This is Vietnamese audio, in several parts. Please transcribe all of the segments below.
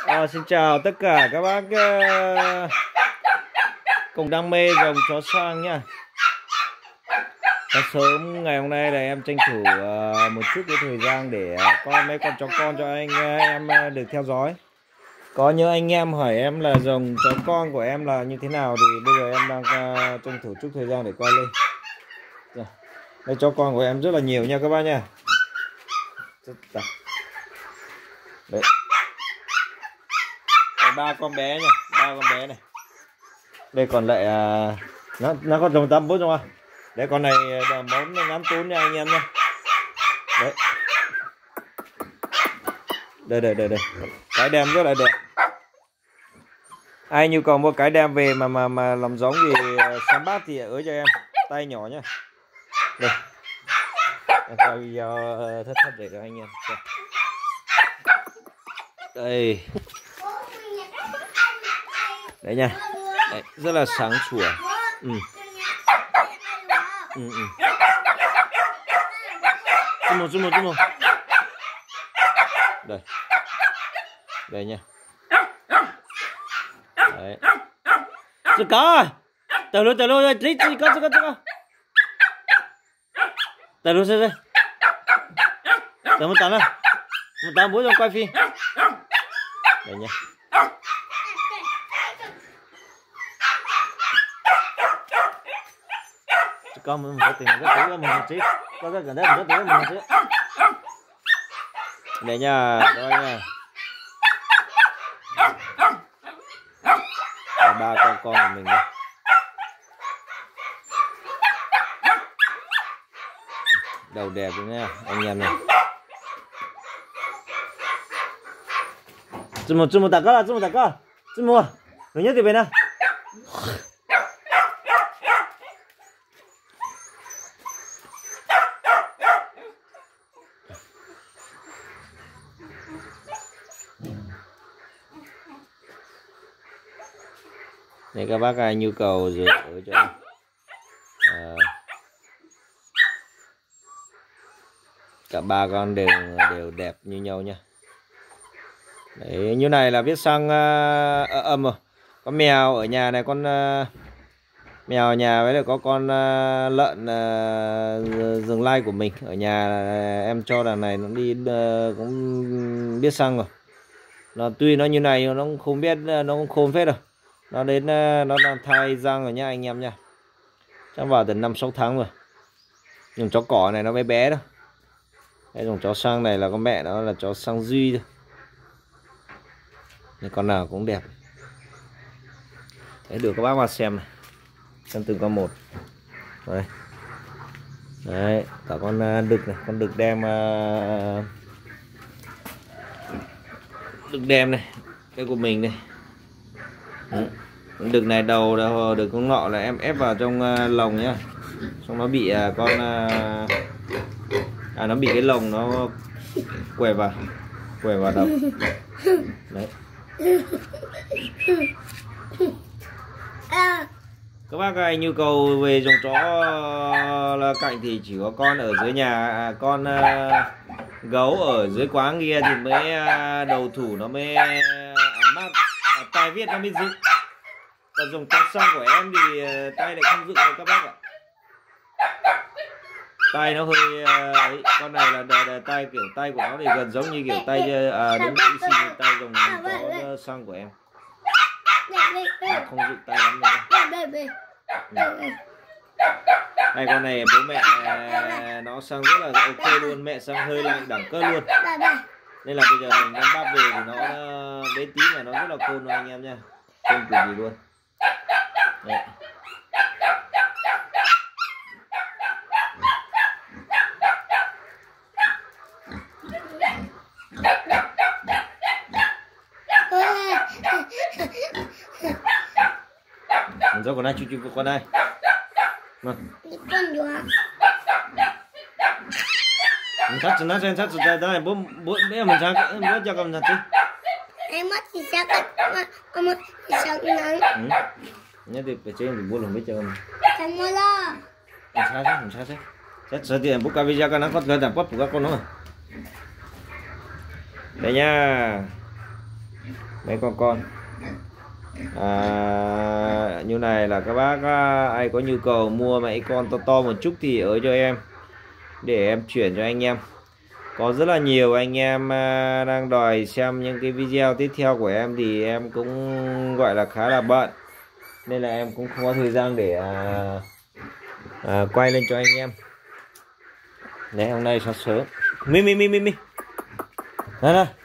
Xin chào tất cả các bác cùng đam mê dòng chó xoang nha. Sáng sớm ngày hôm nay là em tranh thủ một chút cái thời gian để coi mấy con chó con cho anh em được theo dõi. Có những anh em hỏi em là dòng chó con của em là như thế nào thì bây giờ em đang tranh thủ chút thời gian để quay lên. Đây, chó con của em rất là nhiều nha các bác nha. Đấy. Ba con bé nha, ba con bé này. Đây còn lại nó có dòng tăm bút không ạ? Đấy, con này là món ngắm tún nha anh em nha. Đấy. Đây. Cái đem rất là đẹp. Ai nhu cầu mua cái đem về mà làm giống thì xem bát thì ới cho em. Tay nhỏ nhá. Đây. Em quay video thất để cho anh em. Đây. Đấy nha. Đấy, rất là sáng sủa. Chút một. Đây nha. Đấy. Có. Từ luôn, tí có. Từ luôn xem. Từ một tán bố rồi quay phim. Đây nha. Con mình phải tìm cái túi mình một tí, có cái gần đấy mình có túi mình một tí. Đây nha, coi nha. Ba con của mình đây. Đầu đẹp rồi nha anh em này. Chúng một tạc con, chúng một. Nó nhất thì bên nào. Đây các bác ai nhu cầu rồi ở cho cả ba con đều đẹp như nhau nha. Đấy, như này là viết sang âm rồi. Con mèo ở nhà này, con mèo ở nhà với lại có con lợn rừng lai của mình ở nhà, em cho đàn này nó đi cũng biết xăng rồi. Nó tuy nó như này nó cũng không biết, nó cũng khôn phết rồi. Nó đến nó đang thay răng rồi nha anh em nha. Chắc vào từ 5-6 tháng rồi. Nhưng chó cỏ này nó bé bé đâu. Đây, dòng chó sang này là con mẹ nó là chó sang Duy thôi. Nên con nào cũng đẹp. Đấy, được các bác vào xem này. Xem từng con một. Đấy, cả con đực này, con đực đem này, cái của mình này. Đực này đầu đực con ngọ là em ép vào trong lồng nhá. Xong nó bị nó bị cái lồng nó quẹt vào đầu. Đấy. Các bác ai nhu cầu về dòng chó là cạnh thì chỉ có con ở dưới nhà, con gấu ở dưới quán kia thì mới đầu thủ nó mới mát, tai viết nó mới dựng. Còn dòng chó xăng của em thì tay lại không dựng đâu các bác ạ. Tay nó hơi ấy, con này là tay kiểu tay của nó thì gần giống như kiểu tay đúng y xì tay dòng chó xăng của em. Không dựng tay lắm đâu. Đây, con này bố mẹ nó xăng rất là ok luôn, mẹ xăng hơi lạnh đẳng cấp luôn. Nên là bây giờ mình đang bắt về thì nó bé tí mà nó rất là khôn luôn anh em nha. Không kiểu gì luôn. Đấy. Rồi con này chú con này. Vâng. Mình sát nó xem sát đây đây bố bé mình sang bố cho con thật chứ. Em mất thì sao con mất thì sao nắng. Nhớ thì phải chơi mình bố lòng biết cho con. Không mua lo. Mình sao thế? Set sợ thì bố cà video con nó có gần giảm quất của các con nó. Đây nha. mấy con. Như này là các bác ai có nhu cầu mua mấy con to một chút thì ở cho em để em chuyển cho anh em. Có rất là nhiều anh em đang đòi xem những cái video tiếp theo của em thì em cũng gọi là khá là bận nên là em cũng không có thời gian để quay lên cho anh em. Đấy, hôm nay sáng sớm mi này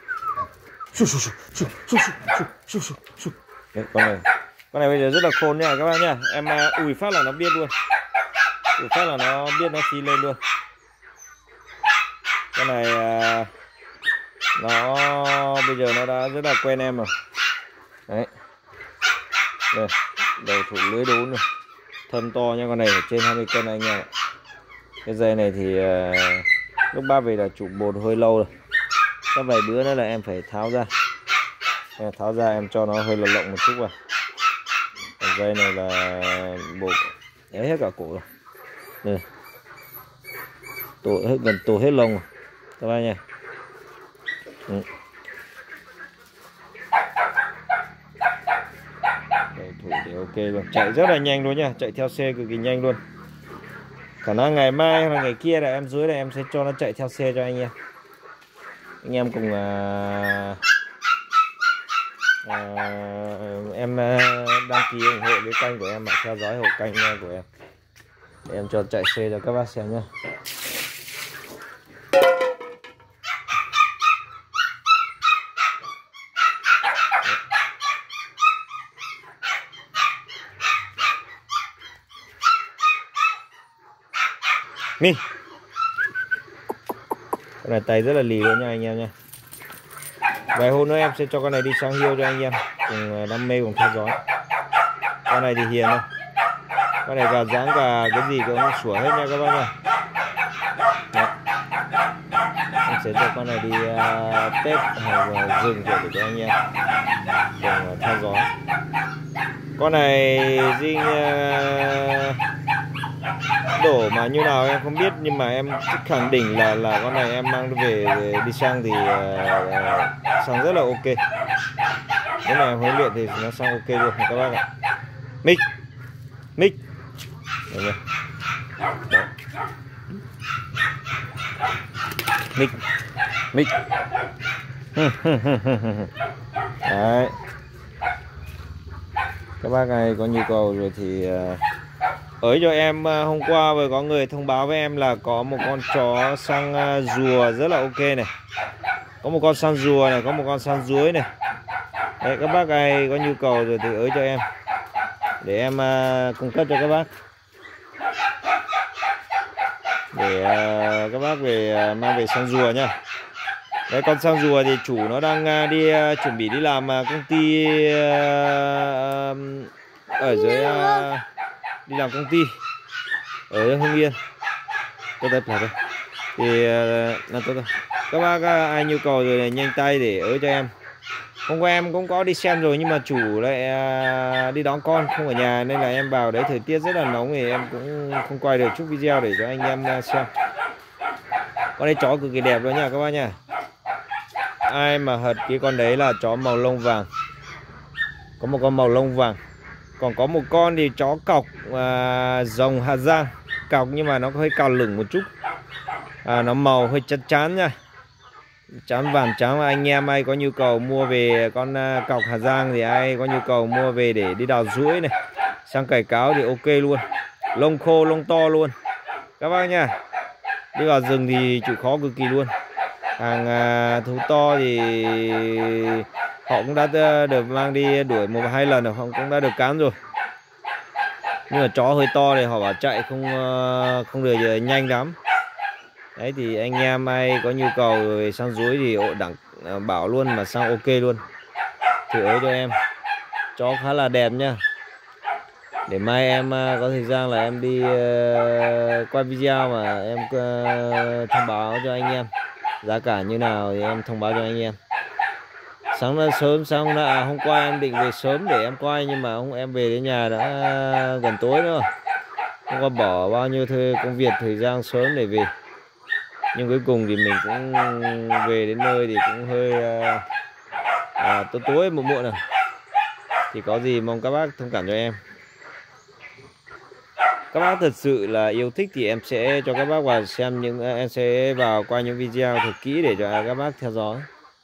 đấy, con này bây giờ rất là khôn nha các bác nha. Em ủi phát là nó biết luôn, ủi phát là nó biết, nó phi lên luôn. Con này nó bây giờ nó đã rất là quen em rồi. Đấy, đây, đầu thủ lưới đốn rồi, thân to nha, con này phải trên 20 cân anh em ạ. Cái dây này thì lúc bác về là trụ bột hơi lâu rồi, các vài bữa nữa là em phải tháo ra. Tháo ra em cho nó hơi lồng lộng một chút vào. Còn dây này là bột đấy hết cả cổ rồi. Đây, gần tổ hết lông rồi các bác nha. Đây, thủ thì ok luôn, chạy rất là nhanh luôn nha, chạy theo xe cực kỳ nhanh luôn. Khả năng ngày mai hoặc là ngày kia là em dưới này em sẽ cho nó chạy theo xe cho anh em. Anh em cùng em đăng ký ủng hộ cái kênh của em và theo dõi hộ kênh của em để em cho chạy xe cho các bác xem nhé. Mi, con này tay rất là lì luôn nha anh em nha. Vài hôm nữa em sẽ cho con này đi sang hiêu cho anh em cùng đam mê cùng theo dõi. Con này thì hiền thôi, con này gà dáng gà cái gì cũng sủa hết nha các bác nha. Đấy, em sẽ cho con này đi Tết hoặc rừng để cho anh em cùng theo dõi. Con này riêng đổ mà như nào em không biết, nhưng mà em khẳng định là con này em mang về đi sang thì sang rất là ok. Nếu mà em huấn luyện thì nó sang ok luôn các bác ạ. Mic đấy, các bác này có nhu cầu rồi thì ới cho em. Hôm qua vừa có người thông báo với em là có một con chó săn rùa rất là ok này, có một con săn rùa này, có một con săn ruối này. Đấy, các bác ai có nhu cầu rồi thì ới cho em để em cung cấp cho các bác, để các bác về mang về săn rùa nha. Đấy, con săn rùa thì chủ nó đang chuẩn bị đi làm công ty ở dưới đi làm công ty ở Hưng Yên. Tốt đẹp là thôi thì là tốt rồi. Các bác ai nhu cầu rồi nhanh tay để ới cho em. Hôm qua em cũng có đi xem rồi nhưng mà chủ lại đi đón con không ở nhà nên là em vào đấy thời tiết rất là nóng thì em cũng không quay được chút video để cho anh em xem. Con đây chó cực kỳ đẹp luôn nha các bác nha. Ai mà hợp cái con đấy là chó màu lông vàng, có một con màu lông vàng, còn có một con thì chó cọc rồng Hà Giang, cọc nhưng mà nó hơi cào lửng một chút, nó màu hơi chán nha, chán vàng trắng. Anh em ai có nhu cầu mua về con cọc Hà Giang thì ai có nhu cầu mua về để đi đào ruỗi này, sang cày cáo thì ok luôn, lông khô lông to luôn các bác nha. Đi vào rừng thì chịu khó cực kỳ luôn. Hàng thú to thì họ cũng đã được mang đi đuổi 1-2 lần rồi, họ cũng đã được cán rồi. Nhưng mà chó hơi to thì họ bảo chạy không được nhanh lắm. Đấy thì anh em ai có nhu cầu về sang ruối thì đẳng bảo luôn mà sang ok luôn thì ới cho em. Chó khá là đẹp nha. Để mai em có thời gian là em đi quay video mà em thông báo cho anh em giá cả như nào thì em thông báo cho anh em. Sáng hôm qua em định về sớm để em quay nhưng mà em về đến nhà đã gần tối nữa, không có bỏ bao nhiêu công việc thời gian sớm để về. Nhưng cuối cùng thì mình cũng về đến nơi thì cũng hơi tối tối muộn muộn này. Thì có gì mong các bác thông cảm cho em. Các bác thật sự là yêu thích thì em sẽ cho các bác vào xem em sẽ vào qua những video thật kỹ để cho các bác theo dõi.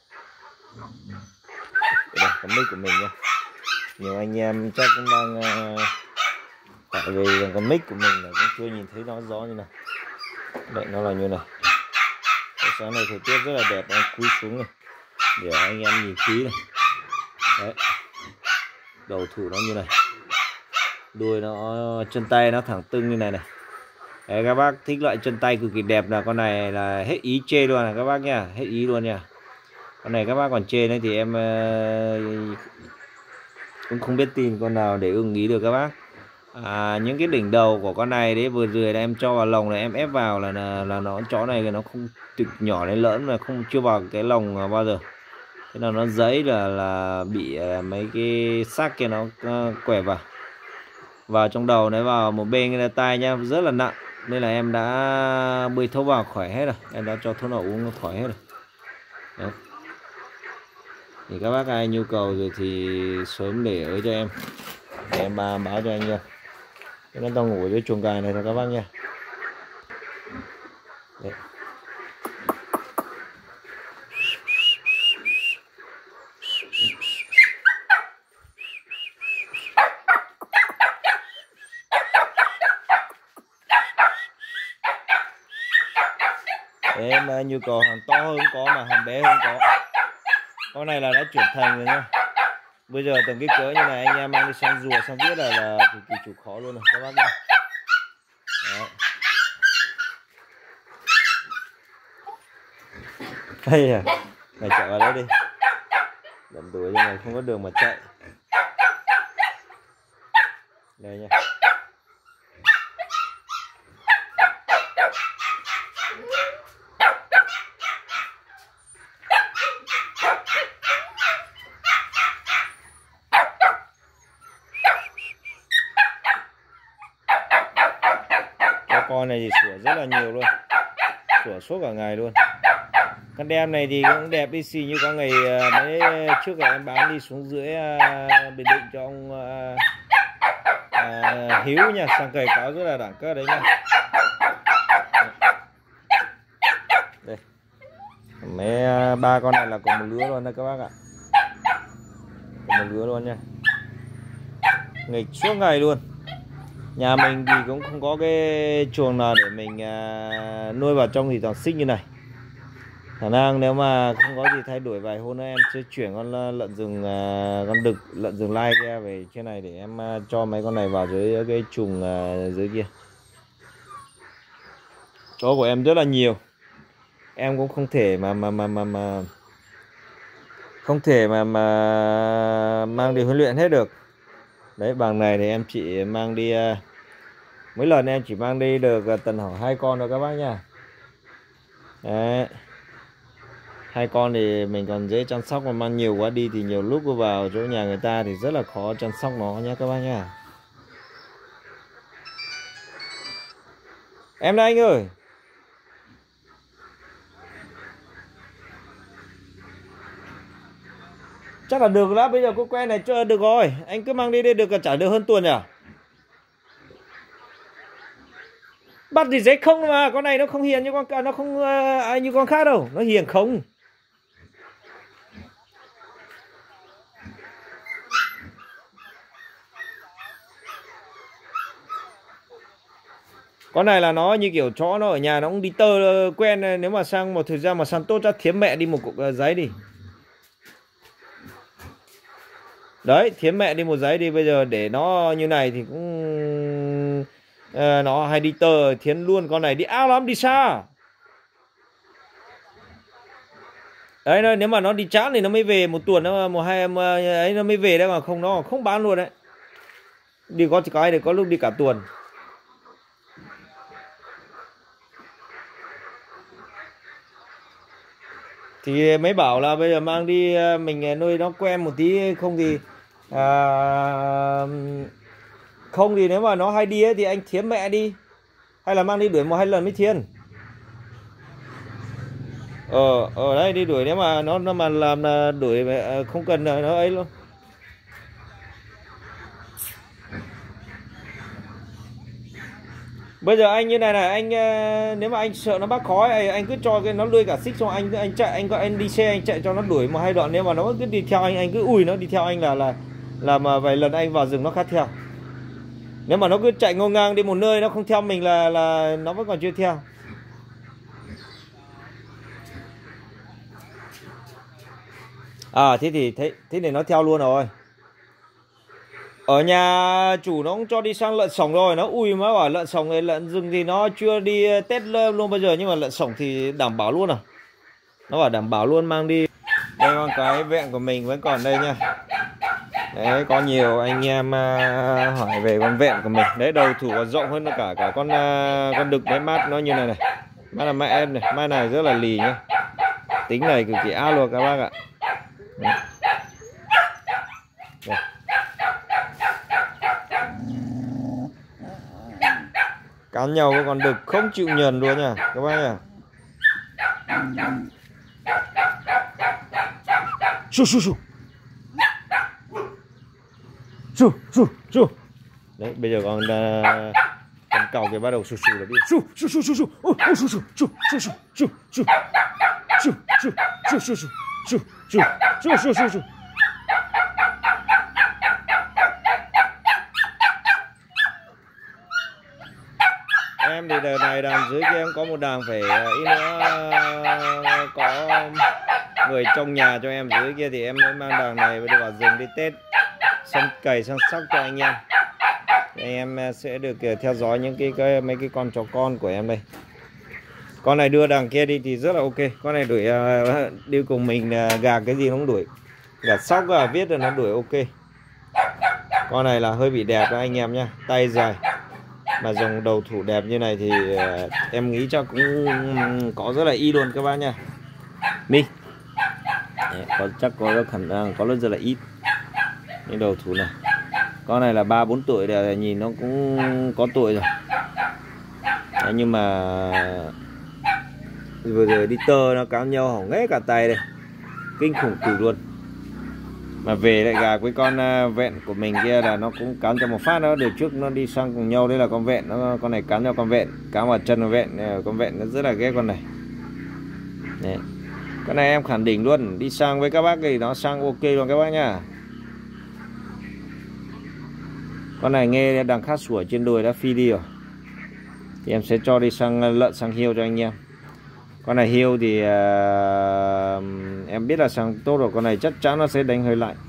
Đây, cái mic của mình nha. Nhiều anh em chắc cũng đang tại vì con mic của mình là cũng chưa nhìn thấy nó rõ như này. Đấy, nó là như này. Cái sáng này thời tiết rất là đẹp, em cúi xuống này để anh em nhìn kỹ này. Đấy, đầu thủ nó như này, đuôi nó, chân tay nó thẳng tưng như này này. Đấy, các bác thích loại chân tay cực kỳ đẹp là con này là hết ý chê luôn này các bác nha, hết ý luôn nha. Con này các bác còn chê đấy thì em cũng không biết tìm con nào để ưng ý được các bác. Những cái đỉnh đầu của con này đấy vừa rồi là em cho vào lồng này, em ép vào là nó chó này nó không trực nhỏ lên lớn mà không chưa vào cái lồng bao giờ. Thế là nó giấy là bị mấy cái xác kia nó quẻ vào trong đầu đấy, vào một bên cái tai nha, rất là nặng nên là em đã bơi thuốc vào khỏi hết rồi, em đã cho thuốc nào uống nó khỏi hết rồi. Đấy. Thì các bác ai nhu cầu rồi thì sớm để ở cho em để em báo cho anh nha. Nó đang ngủ dưới chuồng gà này thôi các bác nha. Đấy. Em nhu cầu hàng to hơn có mà hàng bé hơn có. Con này là đã trưởng thành rồi nha. Bây giờ tầm cái cỡ như này anh em mang đi sang rùa sang viết là cực kỳ chịu khó luôn rồi các bác nha. Đấy. Đây à, mày chạy vào đấy đi. Đầm đuổi như này không có đường mà chạy. Đây nha. Con này thì sủa rất là nhiều luôn, sủa suốt cả ngày luôn. Con đen này thì cũng đẹp đi xì như có ngày mấy trước là em bán đi xuống dưới Bình Định cho ông Hiếu nha, sang cày cáo rất là đẳng cấp đấy nha. Đây, mấy ba con này là cùng một lứa luôn đó các bác ạ, cùng một lứa luôn nha, nghịch suốt ngày luôn. Nhà mình thì cũng không có cái chuồng nào để mình nuôi vào trong thì toàn xích như này. Khả năng nếu mà không có gì thay đổi vài hôm nữa em sẽ chuyển con lợn rừng, con đực lợn rừng lai kia về trên này để em cho mấy con này vào dưới cái chuồng dưới kia. Chó của em rất là nhiều, em cũng không thể không thể mà mang đi huấn luyện hết được. Đấy, bằng này thì em chỉ mang đi mỗi lần em chỉ mang đi được tầm khoảng 2 con thôi các bác nha. Đấy, 2 con thì mình còn dễ chăm sóc, mà mang nhiều quá đi thì nhiều lúc vào chỗ nhà người ta thì rất là khó chăm sóc nó nhé các bác nha. Em đây anh ơi. Chắc là được đó, bây giờ cô quen này chưa được rồi, anh cứ mang đi đây được, chả được hơn tuần nhỉ. Bắt thì dễ không mà, con này nó không hiền như con, nó không như con khác đâu, nó hiền không. Con này là nó như kiểu chó nó ở nhà nó cũng đi tơ quen, nếu mà sang một thời gian mà săn tốt chắc thiếm mẹ đi một cục giấy đi. Đấy, thiếm mẹ đi một giấy đi, bây giờ để nó như này thì cũng nó hay đi tơ, thiến luôn con này đi ao lắm, đi xa. Đấy, nếu mà nó đi chán thì nó mới về một tuần, nó một hai ấy nó mới về đấy, mà không nó không bán luôn đấy. Đi có cái thì có lúc đi cả tuần. Thì mới bảo là bây giờ mang đi mình nuôi nó quen một tí, không thì nếu mà nó hay đi ấy, thì anh thiếm mẹ đi, hay là mang đi đuổi 1-2 lần mới thiến. Ở đây đi đuổi, nếu mà nó mà làm là đuổi không cần nó ấy luôn. Bây giờ anh như này này, anh nếu mà anh sợ nó bắt khói, anh cứ cho cái nó lươi cả xích, xong anh chạy, anh đi xe anh chạy cho nó đuổi một hai đoạn. Nếu mà nó cứ đi theo anh cứ ui nó đi theo anh là mà vài lần anh vào rừng nó khát theo. Nếu mà nó cứ chạy ngô ngang đi một nơi nó không theo mình là nó vẫn còn chưa theo. Thế thì nó theo luôn rồi. Ở nhà chủ nó cũng cho đi sang lợn sổng rồi, nó ui mới bảo lợn sổng này, lợn rừng thì nó chưa đi test luôn bao giờ, nhưng mà lợn sổng thì đảm bảo luôn. Nó bảo đảm bảo luôn mang đi. Đây con cái vẹn của mình vẫn còn đây nha. Đấy, có nhiều anh em hỏi về con vẹn của mình. Đấy, đầu thủ còn rộng hơn cả con đực đấy, mát nó như này này. Mát là mẹ em này, mát này rất là lì nhá. Tính này cực kỳ ác luôn các bác ạ. Đây. Cắn nhau với con đực không chịu nhờn luôn nha các bác nha. Su. Đấy, bây giờ con cào cái bắt đầu su là đi. Su. Em thì đợt này đàn dưới kia em có một đàn phải ít nữa có người trong nhà cho em dưới kia thì em mới mang đàn này vào rừng đi Tết, săn cày săn sóc cho anh em. Em sẽ được theo dõi những mấy cái con chó con của em đây. Con này đưa đằng kia đi thì rất là ok. Con này đuổi đi cùng mình gà cái gì nó cũng đuổi, gà sóc gà viết rồi nó đuổi ok. Con này là hơi bị đẹp đó anh em nhá, tay dài mà dòng đầu thủ đẹp như này thì em nghĩ chắc cũng có rất là y luôn các bác nha. Mình chắc có khả năng có rất là ít những đầu thủ này. Con này là 3-4 tuổi rồi, nhìn nó cũng có tuổi rồi. Đấy, nhưng mà vừa rồi đi tơ nó cám nhau hỏng hết cả tay đây, kinh khủng tử luôn. Mà về lại gà với con vẹn của mình kia là nó cũng cắn cho một phát. Nó đợt trước nó đi sang cùng nhau, đấy là con vẹn, con này cắn cho con vẹn, cắn vào chân con vẹn. Con vẹn nó rất là ghét con này. Đấy. Con này em khẳng định luôn, đi sang với các bác thì nó sang ok luôn các bác nhá. Con này nghe đằng khát sủa trên đùi đã phi đi rồi, thì em sẽ cho đi sang lợn, sang hiêu cho anh em. Con này hiêu thì em biết là sang tốt rồi, con này chắc chắn nó sẽ đánh hơi lại.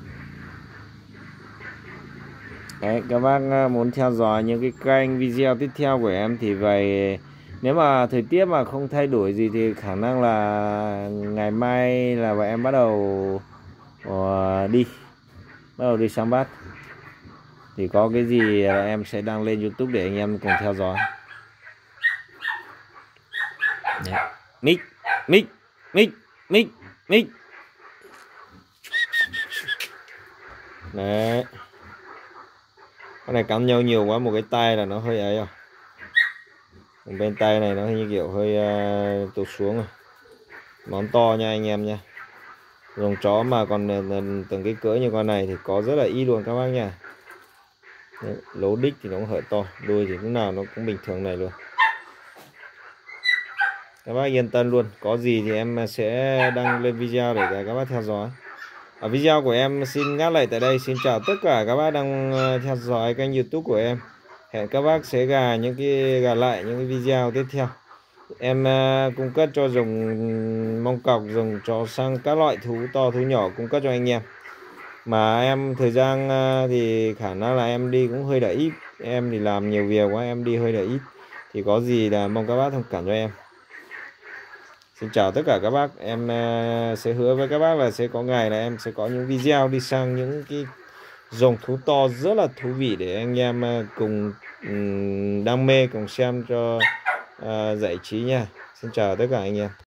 Đấy, các bác muốn theo dõi những cái kênh video tiếp theo của em thì về, nếu mà thời tiết mà không thay đổi gì thì khả năng là ngày mai là bọn em bắt đầu đi săn bắt. Thì có cái gì là em sẽ đăng lên YouTube để anh em cùng theo dõi. Mic. Đấy. Con này cắn nhau nhiều quá, một cái tay là nó hơi ấy rồi. Bên tay này nó như kiểu hơi tụt xuống rồi. Món to nha anh em nha. Dòng chó mà còn từng cái cỡ như con này thì có rất là ít luôn các bác nha. Đấy, lố đích thì nó cũng hơi to, đuôi thì lúc nào nó cũng bình thường này luôn. Các bác yên tâm luôn, có gì thì em sẽ đăng lên video để các bác theo dõi. Ở video của em xin ngắt lại tại đây. Xin chào tất cả các bác đang theo dõi kênh YouTube của em. Hẹn các bác sẽ gà những cái video tiếp theo. Em cung cấp cho dùng mông cọc, dùng cho sang các loại thú to thú nhỏ cung cấp cho anh em. Mà em thời gian thì khả năng là em đi cũng hơi đã ít. Em thì làm nhiều việc quá, em đi hơi đã ít. Thì có gì là mong các bác thông cảm cho em. Xin chào tất cả các bác. Em sẽ hứa với các bác là sẽ có ngày là em sẽ có những video đi sang những cái dòng thú to rất là thú vị để anh em cùng đam mê, cùng xem cho giải trí nha. Xin chào tất cả anh em.